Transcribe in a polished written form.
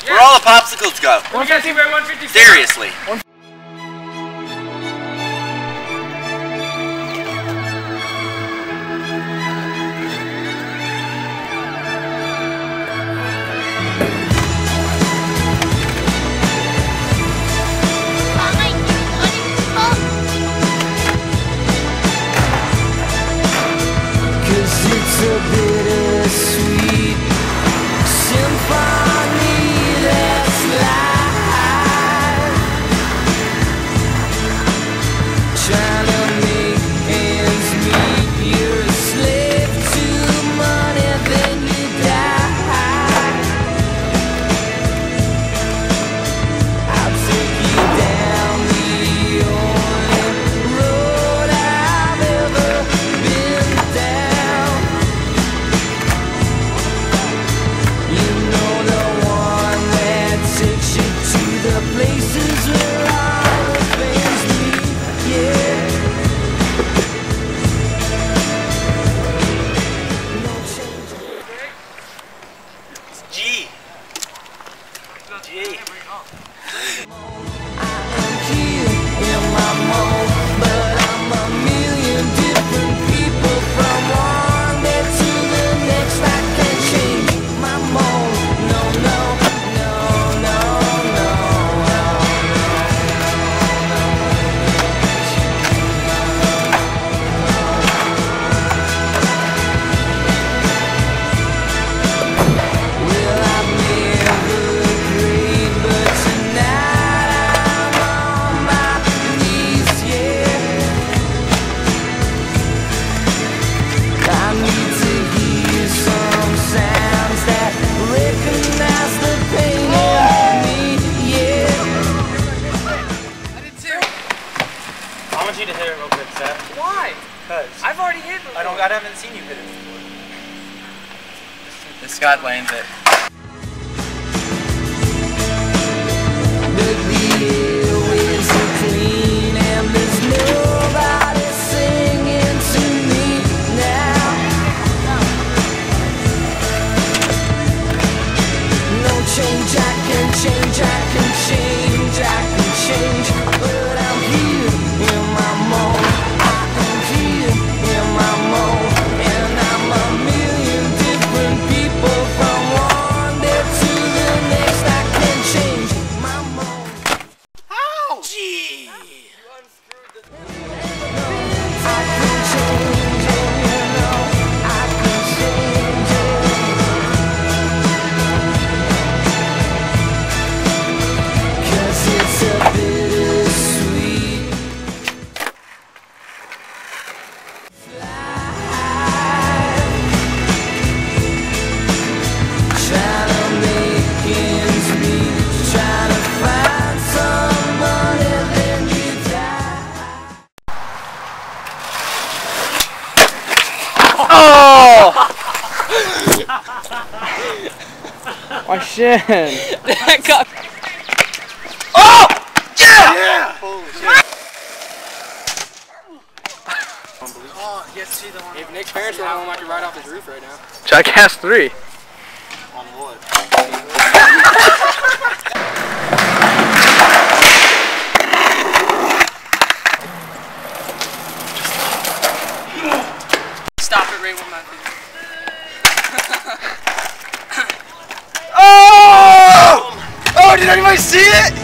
Where all the popsicles go? 150. Seriously. It's a bittersweet symphony that's live, trying to make ends meet. You're a slave to money, then you die. I'll take you down the only road I've ever been down. Places where all the things meet, yeah. No change. It's G. G. I am here in my mode, but I'm a million different people from one day to the next. I can't change my mode. No, no, no, no, no. I want you to hit it real quick, Seth. Why? Because I've already hit before. I haven't seen you hit it before. The Scott lands it. Oh! My shin. That got. Oh! Yeah! Yeah! Holy shit. Oh, you have to see the one. If Nick's parents were home, I could ride off his roof right now. Jackass 3. On wood. Stop it right with my feet. Oh! Oh, did anybody see it?